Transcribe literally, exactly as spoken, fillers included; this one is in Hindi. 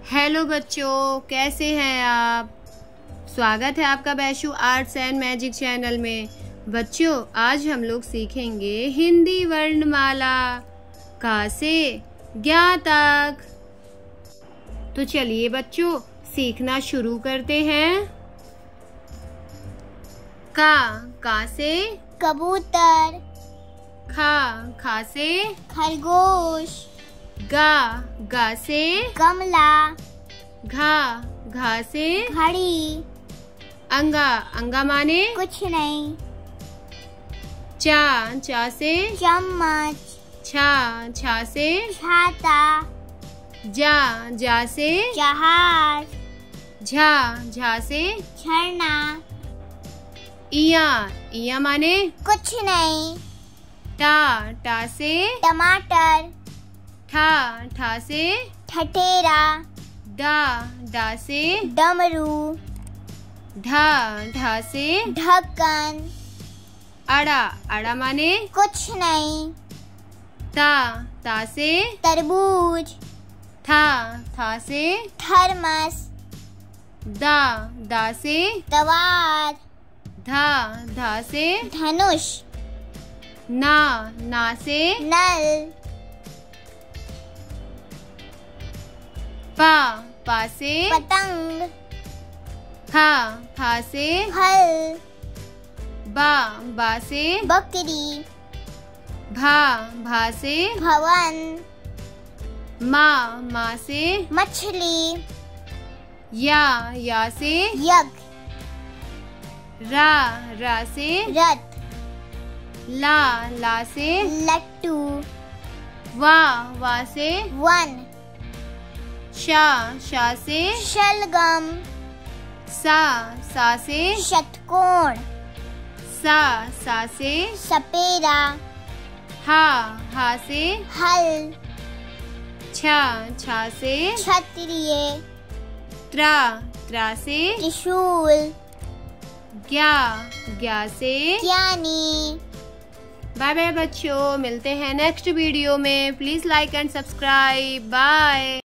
हेलो बच्चों, कैसे हैं आप। स्वागत है आपका Baishu arts and magic channel में। बच्चों, आज हम लोग सीखेंगे हिंदी वर्णमाला का से ज्ञा तक। तो चलिए बच्चों, सीखना शुरू करते हैं। का का से कबूतर। खा खा से खरगोश। गा गा से गमला। घा घा से घड़ी। अंगा अंगा माने कुछ नहीं। चा चा से चम्मच। छा छा से छाता। जा जा से जहाज। झा झा से झरना। इया इया माने कुछ नहीं। टा टा से टमाटर। ठा ठा से ठठेरा। डा डा से डमरू। ढा ढा से ढक्कन। अड़ा अड़ा माने कुछ नहीं। ता ता से तरबूज। था था से थर्मस। दा दा से तवार। धा धा से धनुष। ना ना से नल। पा पा से पतंग। फा फा से फल। बा बा से बकरी। भा भा से भवन। माँ माँ से मछली। या या से यज्ञ। रा रा से रथ। ला ला से लट्टू। वा वा से वन। शा शा से शलगम। सा सा से षटकोण। सा सा से सपेरा। हा हा से हल। छा छा से क्षत्रिय। त्रा त्रा से त्रिशूल। ज्ञा ज्ञा से ज्ञानी। बाय बाय बच्चों, मिलते हैं नेक्स्ट वीडियो में। Please like and subscribe. Bye.